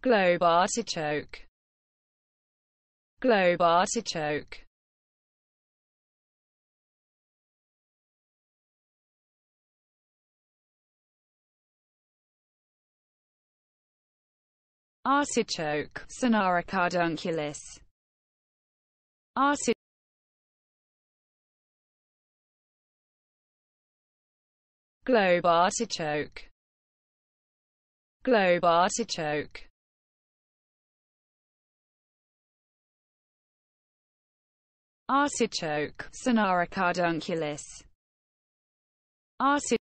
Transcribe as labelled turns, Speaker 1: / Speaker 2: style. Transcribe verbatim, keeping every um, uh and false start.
Speaker 1: globe artichoke, globe artichoke, artichoke, Sonara cardunculus, artichoke, globe artichoke, globe artichoke, artichoke, Sonara cardunculus, artichoke.